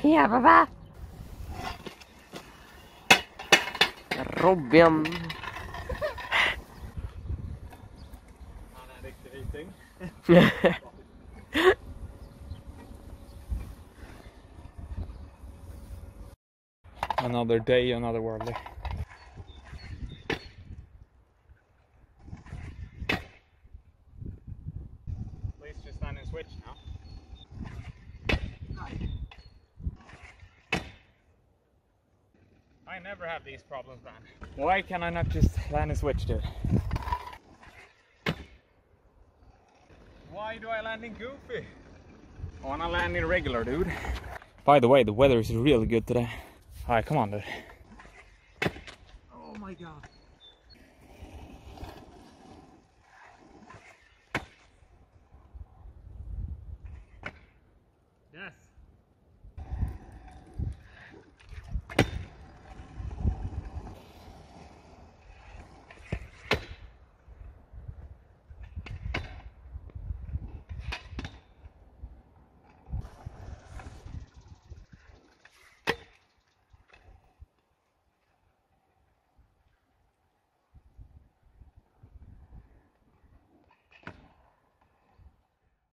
Ja, pappa. Robin. Han är en riktig viting. Another day, another world. Please just stand and switch now. I never have these problems, man. Why can I not just land and switch, dude? Why do I land in goofy? I wanna land in regular, dude. By the way, the weather is really good today. Alright, come on, dude. Oh my god. Yes.